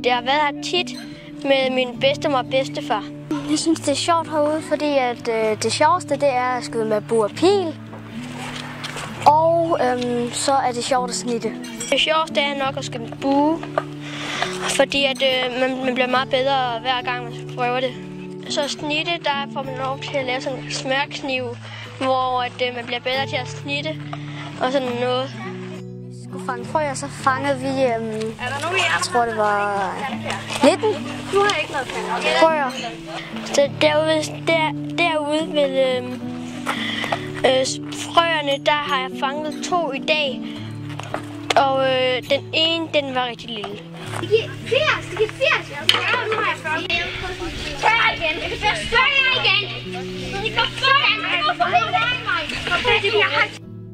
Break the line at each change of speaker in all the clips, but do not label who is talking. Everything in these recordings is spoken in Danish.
Jeg har været her tit med min bedstemor og bedstefar.
Jeg synes, det er sjovt herude, fordi at, det sjoveste det er at skyde med bue og pil. Og så er det sjovt at snitte.
Det sjoveste er nok at skyde med bue, fordi at, man bliver meget bedre hver gang man prøver det. Så snitte, der får man lov til at lave sådan en smørkniv, hvor at, man bliver bedre til at snitte og sådan noget.
Vi skulle fange frøer, så fangede vi, jeg tror det var 19 frøer.
Så derude ved frøerne, der har jeg fanget 2 i dag. Og den ene, den var rigtig lille.
Det giver 80, det giver 80. Nu har jeg 40. Spørg igen. Jeg kan spørge jer igen. Det går sådan. Hvorfor vil jeg mig?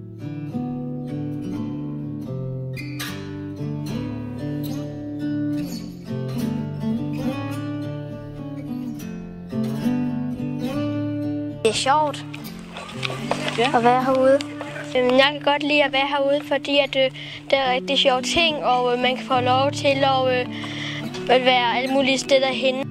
Det er sjovt at være herude.
Jeg kan godt lide at være herude, fordi at, det er rigtig sjove ting, og man kan få lov til at være alle mulige steder henne.